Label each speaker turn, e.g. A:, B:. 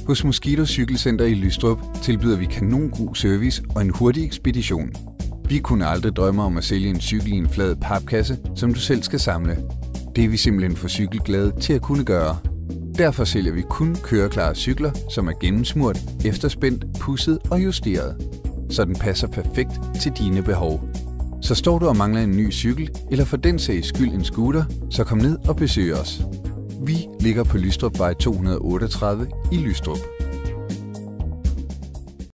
A: Hos Mosquito Cykelcenter i Lystrup tilbyder vi kanongod service og en hurtig ekspedition. Vi kunne aldrig drømme om at sælge en cykel i en flad papkasse, som du selv skal samle. Det er vi simpelthen for cykelglade til at kunne gøre. Derfor sælger vi kun køreklare cykler, som er gennemsmurt, efterspændt, pudset og justeret, så den passer perfekt til dine behov. Så står du og mangler en ny cykel, eller for den sags skyld en scooter, så kom ned og besøg os. Vi ligger på Lystrupvej 238 i Lystrup.